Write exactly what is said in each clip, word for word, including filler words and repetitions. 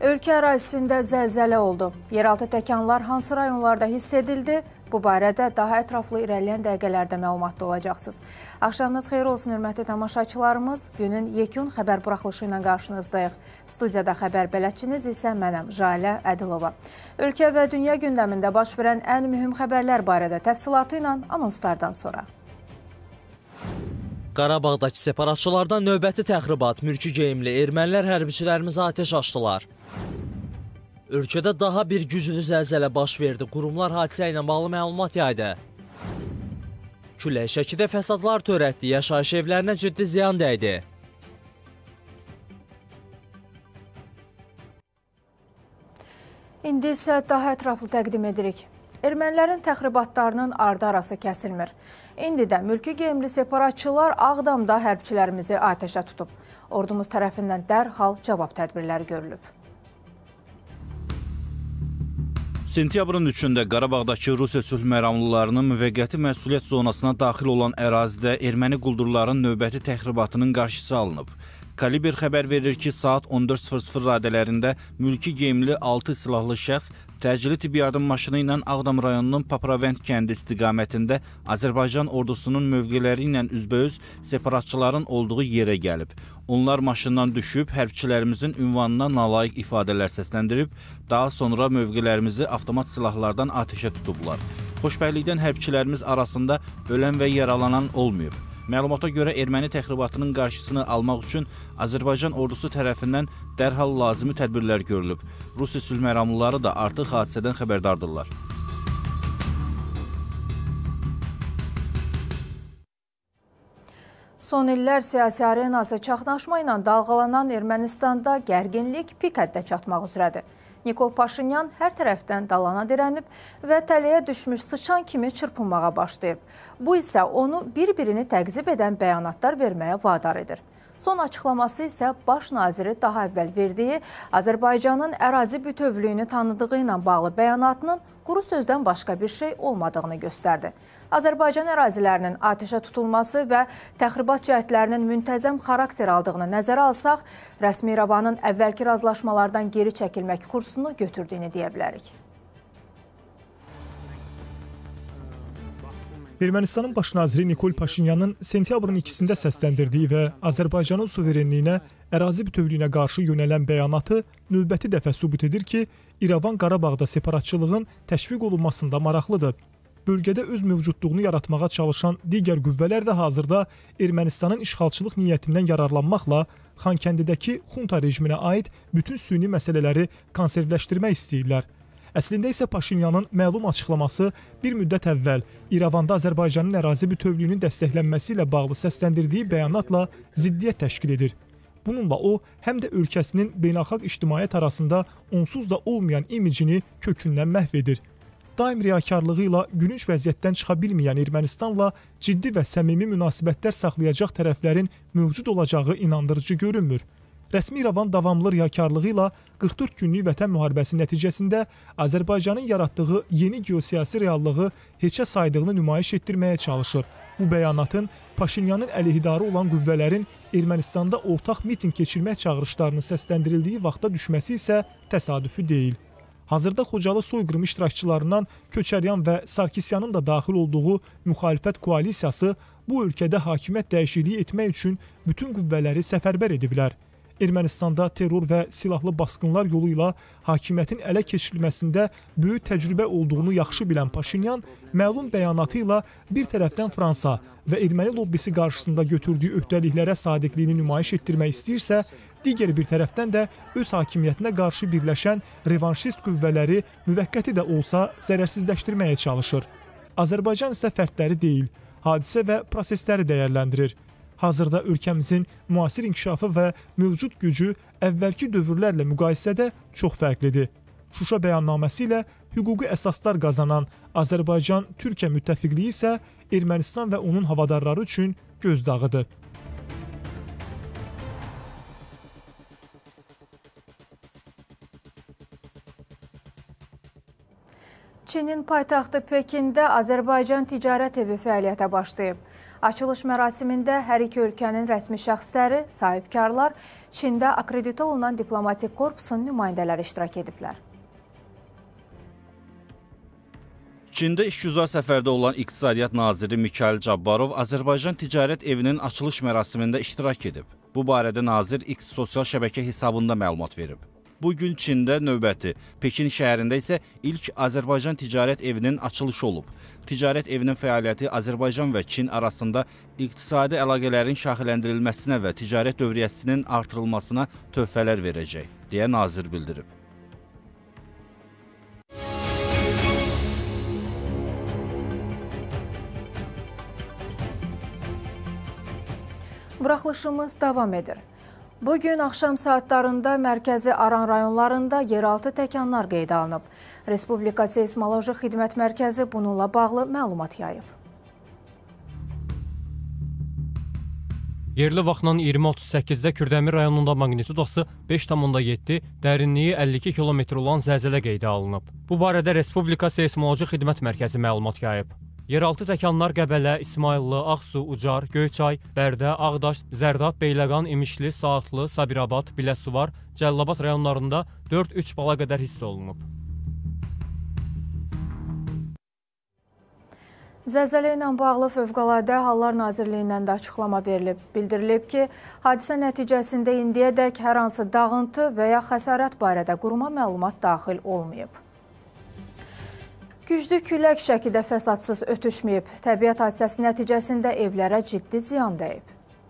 Ölkə ərazisində zəlzələ oldu. Yeraltı təkanlar hansı rayonlarda hiss edildi? Bu barədə daha ətraflı irəliləyən dəqiqələrdə məlumatda olacaqsınız. Axşamınız xeyir olsun, hörmətli tamaşaçılarımız. Günün yekun xəbər buraxılışı ilə qarşınızdayıq. Studiyada xəbər bələdçiniz isə mənəm, Jalə Ədilova. Ölkə və dünya gündəmində baş verən ən mühüm xəbərlər barədə təfsilatı ilə anonslardan sonra. Qarabağdakı separatçılardan növbəti təxribat, mülki geyimli ermənilər hərbiçilərimizi atəş açdılar. Ölkədə daha bir güclü zəlzələ baş verdi. Qurumlar hadisə ilə bağlı məlumat yaydı. Külək Şəkidə fəsadlar törətdi. Yaşayış evlərinə ciddi ziyan dəydi. İndi isə daha ətraflı təqdim edirik. Ermənilərin təxribatlarının ardı arası kəsilmir. İndi də mülki geyimli separatçılar Ağdamda hərbçilərimizi atəşə tutub. Ordumuz tərəfindən dərhal cavab tədbirləri görülüb. Sentyabrın üçündə Qarabağdakı Rusiya sülh məramlılarının müvəqqəti məsuliyyət zonasına daxil olan ərazidə erməni quldurların növbəti təxribatının qarşısı alınıb. Kaliber xəbər verir ki, saat on dörd sıfır sıfır radələrində mülki geyimli altı silahlı şəxs təcili tibbi yardım maşını ilə Ağdam rayonunun Papravənd kəndi istiqamətində Azərbaycan ordusunun mövqeləri ilə üzbəüz separatçıların olduğu yerə gəlib. Onlar maşından düşüb, hərbçilərimizin ünvanına nalayiq ifadələr səsləndirib, daha sonra mövqelərimizi avtomat silahlardan atəşə tutublar. Xoşbəylikdən hərbçilərimiz arasında ölən və yaralanan olmayıb. Məlumata görə erməni təxribatının qarşısını almaq üçün Azərbaycan ordusu tərəfindən dərhal lazımi tədbirlər görülüb. Rusiya sülh məramlıları da artıq hadisədən xəbərdardırlar. Son illər siyasi arenası çaxnaşma ilə dalğalanan Ermənistanda gərginlik pik həddə çatmaq üzrədir. Nikol Paşinyan hər tərəfdən dalana dirənib və tələyə düşmüş sıçan kimi çırpınmağa başlayıb. Bu isə onu bir-birini təqzib edən bəyanatlar verməyə vadar edir. Son açıqlaması isə baş naziri daha əvvəl verdiyi Azərbaycanın ərazi bütövlüyünü tanıdığı ilə bağlı bəyanatının quru sözdən başqa bir şey olmadığını göstərdi. Azərbaycan ərazilərinin atəşə tutulması və təxribat cəhətlərinin müntəzəm xarakter aldığını nəzərə alsaq, rəsmi İrəvanın əvvəlki razılaşmalardan geri çəkilmək kursunu götürdüyünü deyə bilərik. Ermənistanın baş naziri Nikol Paşinyanın sentyabrın ikisində səsləndirdiyi və Azərbaycanın suverenliyinə, ərazi bütövlüyünə qarşı yönələn bəyanatı növbəti dəfə sübut edir ki, İrəvan Qarabağda separatçılığın təşviq olunmasında maraqlıdır. Bölgədə öz mövcudluğunu yaratmağa çalışan digər qüvvələr də hazırda Ermənistanın işğalçılıq niyyətindən yararlanmaqla Xankəndidəki xunta rejiminə aid bütün süni məsələləri konservləşdirmək istəyirlər. Əslində isə Paşinyanın məlum açıqlaması bir müddət əvvəl İrəvanda Azərbaycanın ərazi bütövlüyünün dəstəklənməsi ilə bağlı səsləndirdiyi bəyanatla ziddiyyət təşkil edir. Bununla o, həm də ölkəsinin beynəlxalq ictimaiyyət arasında onsuz da olmayan imicini kökündən məhv edir. Daim riyakarlığı ilə gülünc vəziyyətdən çıxa bilməyən Ermənistanla ciddi və səmimi münasibətlər saxlayacaq tərəflərin mövcud olacağı inandırıcı görünmür. Rəsmi İrəvan davamlı riyakarlığı ilə qırx dörd günlük vətən müharibəsi nəticəsində Azərbaycanın yaratdığı yeni geosiyasi reallığı heçə saydığını nümayiş etdirməyə çalışır. Bu bəyanatın Paşinyanın əleyhidarı olan qüvvələrin Ermənistanda ortaq miting keçirmək çağırışlarını səsləndirildiyi vaxta düşməsi isə təsadüfi deyil. Hazırda Xocalı soyqırım iştirakçılarından Köçəryan və Sarkisyanın da daxil olduğu müxalifət koalisiyası bu ölkədə hakimiyyət dəyişikliyi etmək üçün bütün qüvvələri səfərbər ediblər. Ermənistanda terror və silahlı basqınlar yolu ilə hakimiyyətin ələ keçirilməsində böyük təcrübə olduğunu yaxşı bilən Paşinyan, məlum bəyanatı ilə bir tərəfdən Fransa və erməni lobbisi qarşısında götürdüyü öhdəliklərə sadiqliyini nümayiş etdirmək istəyirsə, digər bir tərəfdən də öz hakimiyyətinə qarşı birləşən revanşist qüvvələri müvəqqəti də olsa zərərsizləşdirməyə çalışır. Azərbaycan isə fərdləri deyil, hadisə və prosesləri dəyərləndirir. Hazırda ölkəmizin müasir inkişafı və mövcud gücü əvvəlki dövrlərlə müqayisədə çox fərqlidir. Şuşa bəyannaməsi ilə hüquqi əsaslar qazanan Azərbaycan-Türkiyə müttəfiqliyi isə Ermənistan və onun havadarları üçün gözdağıdır. Çinin paytaxtı Pekində Azərbaycan ticarət evi fəaliyyətə başlayıb. Açılış mərasimində hər iki ölkənin rəsmi şəxsləri, sahibkarlar, Çində akreditə olunan diplomatik korpusun nümayəndələri iştirak ediblər. Çində işgüzar səfərdə olan İqtisadiyyat naziri Mikhail Cabbarov Azərbaycan Ticarət Evinin açılış mərasimində iştirak edib. Bu barədə nazir X sosial şəbəkə hesabında məlumat verib. Bugün Çində növbəti, Pekin şəhərində isə ilk Azərbaycan Ticarət Evinin açılışı olub. Ticarət Evinin fəaliyyəti Azərbaycan və Çin arasında iqtisadi əlaqələrin şaxələndirilməsinə və ticarət dövriyyəsinin artırılmasına töhfələr verəcək, deyə nazir bildirib. Buraxılışımız davam edir. Bugün axşam saatlarında mərkəzi Aran rayonlarında yeraltı təkanlar qeydə alınıb. Respublika Seysmoloji Xidmət Mərkəzi bununla bağlı məlumat yayıb. Yerli vaxtla iyirmi otuz səkkizdə Kürdəmir rayonunda maqnitudası beş tam yeddi, dərinliyi əlli iki kilometr olan zəlzələ qeydə alınıb. Bu barədə Respublika Seysmoloji Xidmət Mərkəzi məlumat yayıb. Yeraltı təkanlar Qəbələ, İsmayıllı, Ağsu, Ucar, Göyçay, Bərdə, Ağdaş, Zərdab, Beyləqan, İmişli, Saatlı, Sabirabad, Biləsuvar, Cəllabad rayonlarında dörd üç bala qədər hiss olunub. Zəlzələ ilə bağlı Fövqəladə Hallar Nazirliyindən də açıqlama verilib. Bildirilib ki, hadisə nəticəsində indiyədək hər hansı dağıntı və ya xəsarət barədə quruma məlumat daxil olmayıb. Güclü külək Şəkidə fəsadsız ötüşməyib. Təbiət hadisəsi nəticəsində evlərə ciddi ziyan dəyib.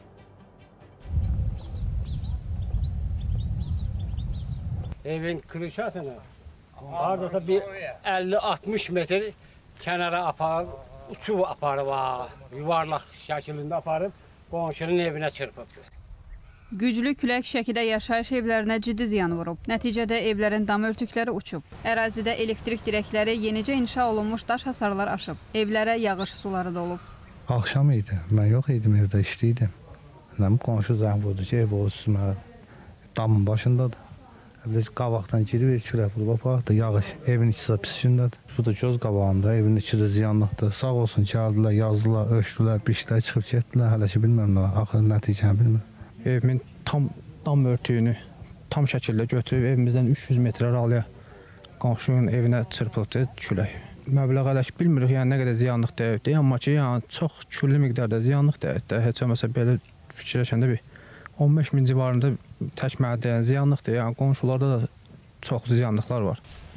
Evin krişasına haradasa bir əlli altmış metr kənara aparıb, uçub aparıb, yuvarlaq şəklində aparıb, qonşunun evinə çırpıb. Güclü külək Şəkidə yaşayış evlərinə ciddi ziyan vurub. Nəticədə evlərin dam örtükləri uçub. Ərazidə elektrik dirəkləri, yenicə inşa olunmuş daş hasarlar aşıb. Evlərə yağış suları dolub. Axşam idi. Mən yox idim, evdə işləyirdim. Qonşu zəng vurdu ki, ev olsun damın başındadır. Biz qabaqdan girib külək vurub apardı. Yağış evin içi pis gündədir. Bu da göz qabağında, evin içi də ziyanlıqdır. Sağ olsun gəldilər, yazdılar, ölçdülər, biçdilər, çıxıb getdilər. Hələ ki bilmirəm, axır nəticəni bilmirəm. Evimin tam dam örtüyünü tam şəkildə götürüb evimizdən üç yüz metr aralıya qonşunun evinə çırpıldı külək. Məbləğ hələ ki bilmirik, yəni nə qədər ziyanlıq dəyibdir, amma ki, yəni çox küllü miqdarda ziyanlıq dəyibdir. Heç olmasa belə fikirləşəndə bir on beş min civarında tək mənə dəyən ziyanlıqdır. Yəni qonşularda da çox ziyanlıqlar var.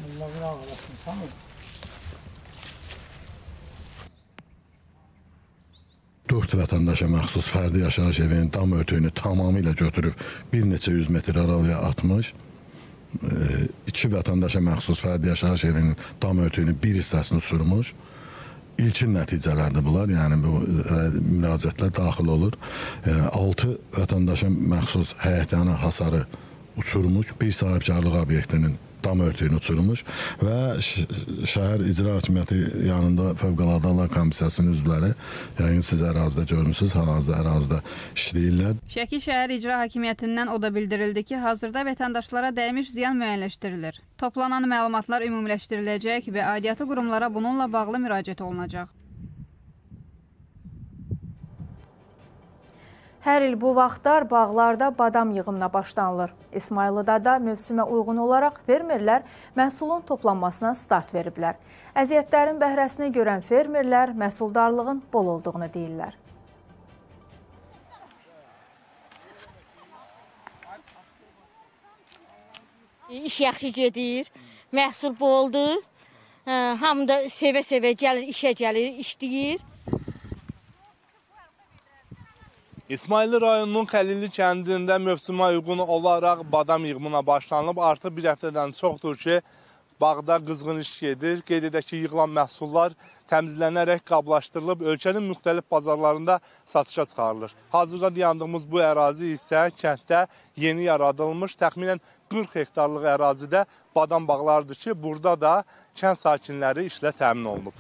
Dörd vətəndaşa məxsus fərdi yaşayış evinin dam örtüyünü tamamilə götürüb bir neçə yüz metr aralıya atmış. İki vətəndaşa məxsus fərdi yaşayış evinin dam örtüyünün bir hissəsini uçurmuş. İlkin nəticələrdir bunlar, yəni bu müraciətlər daxil olur. Altı vətəndaşa məxsus həyətyanı hasarı uçurmuş, bir sahibkarlıq obyektinin dam örtüyünü uçurmuş və şəhər icra hakimiyyəti yanında Fövqəladə Hallar Komissiyasının üzvləri, yəni siz ərazidə görmüsünüz, hal-hazırda ərazidə işləyirlər. Şəki şəhər icra hakimiyyətindən o da bildirildi ki, hazırda vətəndaşlara dəymiş ziyan müəyyənləşdirilir. Toplanan məlumatlar ümumiləşdiriləcək və aidiyyatı qurumlara bununla bağlı müraciət olunacaq. Hər il bu vaxtlar bağlarda badam yığımına başlanılır. İsmayıllıda da mövsümə uyğun olaraq fermerlər məhsulun toplanmasına start veriblər. Əziyyətlərin bəhrəsini görən fermerlər məhsuldarlığın bol olduğunu deyirlər. İş yaxşı gedir, məhsul boldur, hamı da sevə-sevə gəlir, işə gəlir, işləyir. İsmayıllı rayonunun Xəlilli kəndində mövsümə uyğun olaraq badam yığımına başlanılıb. Artıq bir həftədən çoxdur ki, bağda qızğın iş gedir. Qeyd edək ki, yığılan məhsullar təmizlənərək qablaşdırılıb, ölkənin müxtəlif bazarlarında satışa çıxarılır. Hazırda dayandığımız bu ərazi isə kənddə yeni yaradılmış, təxminən qırx hektarlıq ərazidə badam bağlardır ki, burada da kənd sakinləri işlə təmin olunub.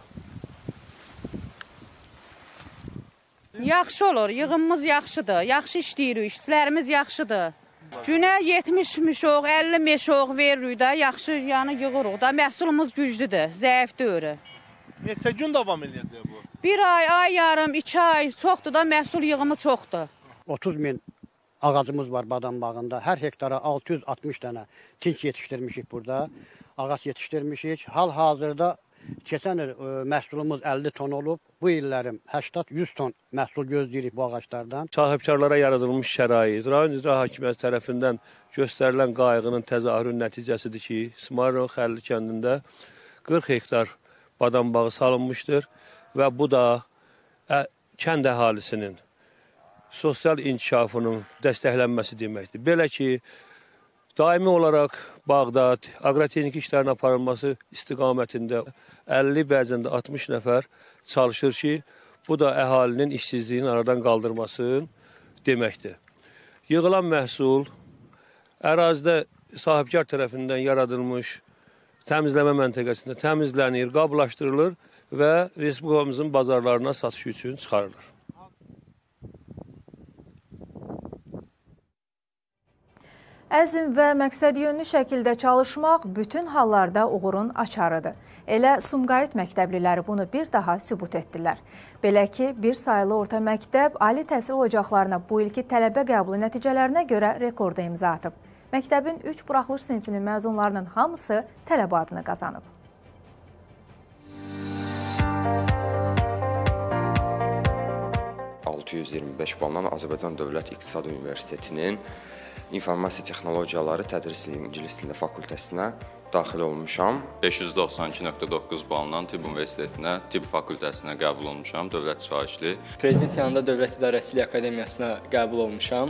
Yaxşı olur, yığımımız yaxşıdır, yaxşı işləyirik, işçilərimiz yaxşıdır. Günə yetmiş mişoq, əlli mişoq veririk də, yaxşı yəni yığırıq da, məhsulumuz güclüdür, zəif deyil. Neçə gün davam edəcək bu? Bir ay, ay yarım, iki ay çoxdur da məhsul yığımı çoxdur. otuz min ağacımız var badam bağında. Hər hektara altı yüz altmış dənə tinç yetişdirmişik burada. Ağac yetişdirmişik. Hal-hazırda keçən il məhsulumuz əlli ton olub. Bu illərim səksən yüz ton məhsul gözləyirik bu ağaclardan. Sahibkarlara yaradılmış şərait, rayon icra hakimiyyəti tərəfindən göstərilən qayğının təzahürün nəticəsidir ki, İsmayılov Xəlili kəndində qırx hektar badam bağı salınmışdır və bu da ə, kənd əhalisinin sosial inkişafının dəstəklənməsi deməkdir. Belə ki, daimi olaraq bağda aqrotexniki işlərin aparılması istiqamətində əlli, bəzən də altmış nəfər çalışır ki, bu da əhalinin işsizliyini aradan qaldırması deməkdir. Yığılan məhsul ərazidə sahibkar tərəfindən yaradılmış təmizləmə məntəqəsində təmizlənir, qablaşdırılır və respublikamızın bazarlarına satış üçün çıxarılır. Əzm və məqsədyönlü şəkildə çalışmaq bütün hallarda uğurun açarıdır. Elə Sumqayıt məktəbliləri bunu bir daha sübut etdilər. Belə ki, bir sayılı orta məktəb ali təhsil ocaqlarına bu ilki tələbə qəbulu nəticələrinə görə rekorda imza atıb. Məktəbin üç buraxılış sinfinin məzunlarının hamısı tələbə adını qazanıb. altı yüz iyirmi beş baldan Azərbaycan Dövlət İqtisad Universitetinin İnformasiya Texnologiyaları Tədris İngilis Dili fakültəsinə daxil olmuşam. beş yüz doxsan iki nöqtə doqquz baldan Tibb Universitetinə, Tibb fakültəsinə qəbul olmuşam, dövlət sifarişli. Prezident yanında Dövlət İdarəçiliyi Akademiyasına qəbul olmuşam.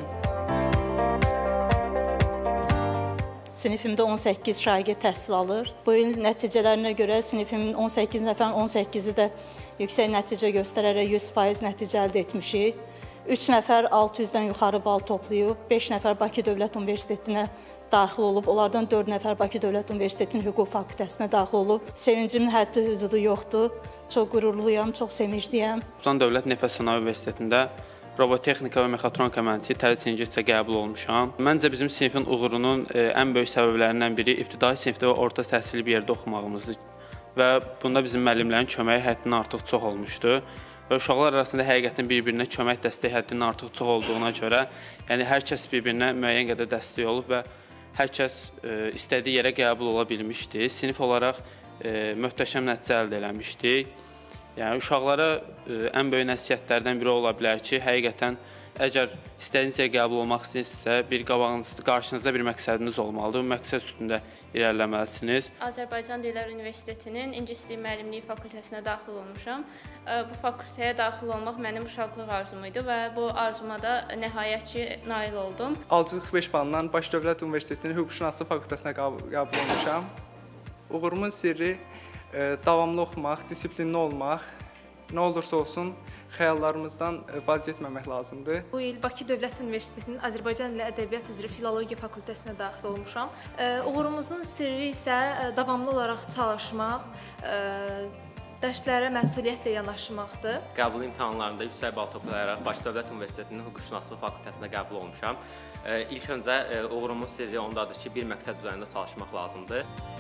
Sinifimdə on səkkiz şagird təhsil alır. Bu il nəticələrinə görə sinifimin on səkkiz nəfərin on səkkizi də yüksək nəticə göstərərək yüz faiz nəticə əldə etmişik. üç nəfər altı yüzdən yuxarı bal toplayıb, beş nəfər Bakı Dövlət Universitetinə daxil olub, onlardan dörd nəfər Bakı Dövlət Universitetinin hüquq fakültəsinə daxil olub. Sevincimin həddi hüdudu yoxdur. Çox qürurluyam, çox sevincliyəm. Azərbaycan Dövlət Nefes Sənaye Universitetində robotexnika və mexatronika mühəndisliyi tədris ingiliscə qəbul olmuşam. Məncə bizim sinifin uğurunun ən böyük səbəblərindən biri ibtidai sinifdə və orta təhsilli bir yerdə oxumağımızdır və bunda bizim müəllimlərin köməyi həddindən artıq çox olmuşdu. Və uşaqlar arasında həqiqətən bir-birinə kömək dəstək həddindən artıq çox olduğuna görə, yəni hər kəs bir-birinə müəyyən qədər dəstək olub və hər kəs e, istədiyi yerə qəbul ola bilmişdi. Sinif olaraq e, möhtəşəm nəticə əldə eləmişdik. Yəni uşaqlara e, ən böyük nəsihətlərdən biri ola bilər ki, həqiqətən əgər istədiyiniz yerə qəbul olmaq istəyirsinizsə, bir qabağınızda, qarşınızda bir məqsədiniz olmalıdır. Bu məqsəd üstündə irəliləməlisiniz. Azərbaycan Dillər Universitetinin İngilis Dili Müəllimliyi fakültəsinə daxil olmuşam. Bu fakültəyə daxil olmaq mənim uşaqlıq arzum idi və bu arzuma da nəhayət ki, nail oldum. altı yüz qırx beş baldan Bakı Dövlət Universitetinin hüquqşünaslıq fakültəsinə qəbul olmuşam. Uğurumun sirri e, davamlı oxumaq, disiplinli olmaq, nə olursa olsun xəyallarımızdan vaz getməmək lazımdır. Bu il Bakı Dövlət Universitetinin Azərbaycan Dili Ədəbiyyat üzrə Filologiya fakültəsinə daxil olmuşam. Uğurumuzun sirri isə davamlı olaraq çalışmaq, dərslərə məsuliyyətlə yanaşmaqdır. Qəbul imtahanlarında yüksək bal toplayaraq Bakı Dövlət Universitetinin hüquqşünaslıq fakültəsinə qəbul olmuşam. İlk öncə uğurumun sirri ondadır ki, bir məqsəd üzərində çalışmaq lazımdır.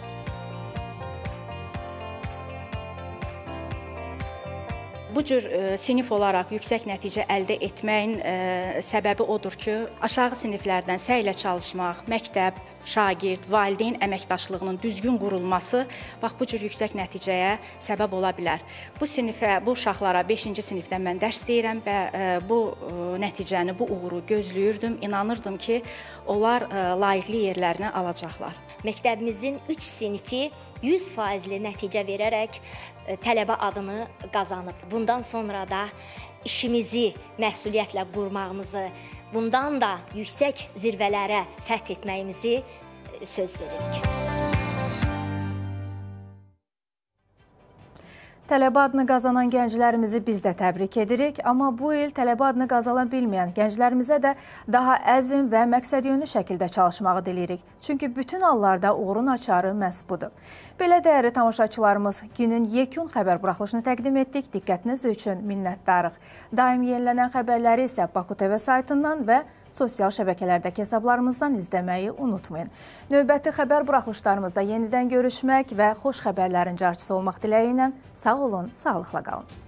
Bu cür e, sinif olaraq yüksək nəticə əldə etməyin e, səbəbi odur ki, aşağı siniflərdən səylə çalışmaq, məktəb, şagird, valideyn əməkdaşlığının düzgün qurulması bax bu cür yüksək nəticəyə səbəb ola bilər. Bu sinifə, bu uşaqlara beşinci sinifdən mən dərs deyirəm və e, bu e, nəticəni, bu uğuru gözləyirdim, inanırdım ki, onlar e, layiqli yerlərini alacaqlar. Məktəbimizin üç sinifi yüz faizli nəticə verərək tələbə adını qazanıb. Bundan sonra da işimizi məsuliyyətlə qurmağımızı, bundan da yüksək zirvələrə fəth etməyimizi söz veririk. Tələbə adını qazanan gənclərimizi biz də təbrik edirik, amma bu il tələbə adını qazana bilməyən gənclərimizə də daha əzm və məqsədyönlü şəkildə çalışmağı diləyirik. Çünki bütün hallarda uğurun açarı məhz budur. Belə dəyərli tamaşaçılarımız, günün yekun xəbər buraxılışını təqdim etdik. Diqqətiniz üçün minnətdarıq. Daim yenilənən xəbərləri isə Baku T V saytından və sosial şəbəkələrdəki hesablarımızdan izləməyi unutmayın. Növbəti xəbər buraxılışlarımızda yenidən görüşmək və xoş xəbərlərin carçısı olmaq diləyi ilə sağ olun, sağlıqla qalın.